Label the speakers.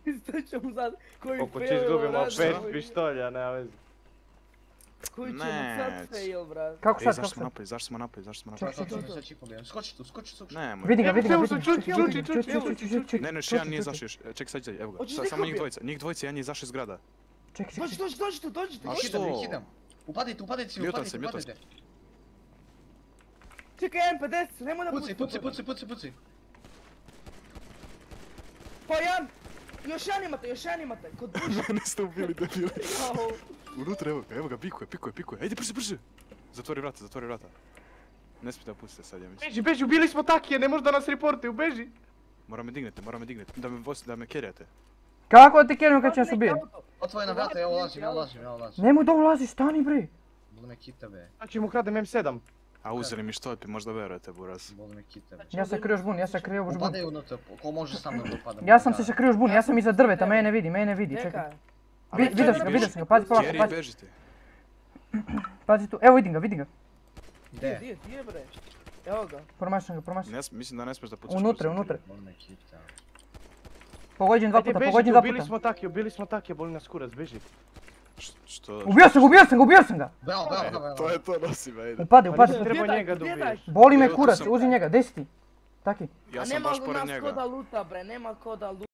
Speaker 1: Isto ću mu sad koji
Speaker 2: Koliko
Speaker 1: fail,
Speaker 2: će izgubimo
Speaker 1: brate,
Speaker 2: 5
Speaker 1: koji-
Speaker 2: pištolja, nema veze.
Speaker 1: Koji će mu
Speaker 3: Ne.
Speaker 1: sad fail, brate.
Speaker 4: Kako sad,
Speaker 3: Zašto
Speaker 4: kako
Speaker 3: smo
Speaker 4: sad?
Speaker 3: napali, zašto smo napali, zašto smo
Speaker 4: Čekaj,
Speaker 3: napali?
Speaker 4: čekaj,
Speaker 1: to.
Speaker 4: sad čip pobijem. Skoči tu, skoči.
Speaker 3: Ne, moj.
Speaker 4: Vidi ga.
Speaker 3: Ček, sad, evo ga.
Speaker 1: Hoćeš
Speaker 3: Samo
Speaker 1: nekog
Speaker 3: njih dvojica, njih dvojica, jedan je izašao iz zgrada.
Speaker 4: Čekaj.
Speaker 1: Dođi tu.
Speaker 3: A
Speaker 4: Hitam,
Speaker 3: što?
Speaker 4: hitam. Upadajte svi,
Speaker 3: Mutam se.
Speaker 4: upadajte.
Speaker 1: Čekaj, M50, nemoj da
Speaker 4: Puci.
Speaker 1: Pa Jan! Još jedan imate, kod duša.
Speaker 3: Mene ste ubili, debili.
Speaker 1: Au.
Speaker 3: Unutra, evo ga, pikuje. Ajde, brže. Zatvori vrata. Ne smijete da pustite sad, ja mislim.
Speaker 2: Beži, ubili smo Takije, ne može da nas reportaju, beži.
Speaker 3: Moramo me dignete, da me kerjate.
Speaker 4: Kako da te kerim kad ću nas ubijem?
Speaker 1: Otvorena
Speaker 4: Otvorena vrata, evo ulazim.
Speaker 1: Ne.
Speaker 4: Nemoj da ulaziš, stani bre.
Speaker 5: Boli me kita be.
Speaker 2: Znači mu kradem M7.
Speaker 3: A uzeli mi štolpi, možda verujete, buraz.
Speaker 5: Boli me kita be.
Speaker 4: Ja sam krio žbun.
Speaker 5: Upadaju unutra, ko može sa mnom da upadam?
Speaker 4: Ja sam se sakrio žbun, ja sam iza drveta, mene vidi, čekaj.
Speaker 1: Čekaj.
Speaker 4: Vidio sam ga, pazi polako,
Speaker 3: Jerry,
Speaker 4: pazi.
Speaker 3: bežite.
Speaker 4: Pazi tu, evo vidim ga.
Speaker 5: Gde?
Speaker 1: Gdje bre? Evo ga.
Speaker 4: Promašam ga.
Speaker 3: Mislim da ne smiješ da pucaš.
Speaker 4: Unutra.
Speaker 5: Boli me kita.
Speaker 4: Pogođen dva
Speaker 2: Ajde,
Speaker 4: puta,
Speaker 2: bežite, ubili smo Takije, boli nas kurac, beži.
Speaker 3: Što?
Speaker 4: Ubio sam ga.
Speaker 5: Bravo.
Speaker 3: To je to, nosi me, ajde.
Speaker 4: Upadi.
Speaker 2: Treba njega da ubiješ.
Speaker 4: Boli me
Speaker 3: Evo, tu
Speaker 4: kurac,
Speaker 3: sam.
Speaker 4: uzi njega, desi ti. Taki.
Speaker 3: Ja
Speaker 1: A
Speaker 3: sam
Speaker 1: nema
Speaker 3: baš
Speaker 1: u
Speaker 3: pored
Speaker 1: nas
Speaker 3: njega.
Speaker 1: ko da luta bre, nema ko da luta.